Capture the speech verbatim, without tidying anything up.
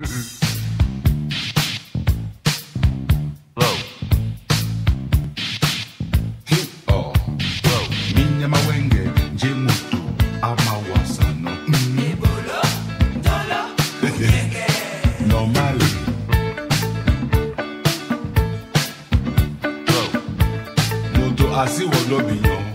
Low. Hip hop. Low. Minya mawenge jemutu amawasano. Ebolo, dolo, yenge. Normally. Low. Moto asi wodobiyan.